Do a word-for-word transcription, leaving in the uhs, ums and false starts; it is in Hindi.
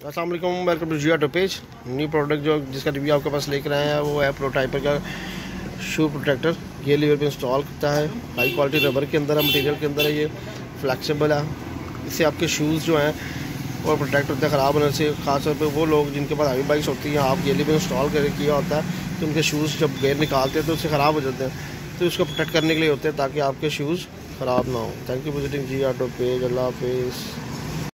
अस्सलाम वालेकुम, welcome to G auto page. New product जो जिसका रिव्यू आपके पास लेकर आए हैं वो है प्रोटाइपर का शू प्रोटेक्टर। ये लीवर पे इंस्टॉल करता है, हाई क्वालिटी रबर के अंदर है, मटेरियल के अंदर है, ये फ्लैक्सीबल है। इससे आपके शूज़ जो हैं और प्रोटेक्ट होते हैं ख़राब होने से। ख़ासतौर पे वो लोग जिनके पास हैवी बाइक्स होती हैं, आप ये लीवर इंस्टॉल कर किया होता है तो उनके शूज़ जब गेयर निकालते हैं तो उससे ख़राब हो जाते हैं, तो उसको प्रोटेक्ट करने के लिए होते हैं ताकि आपके शूज़ ख़राब ना हो। Thank you for visiting G auto page. Allah हाफिज़।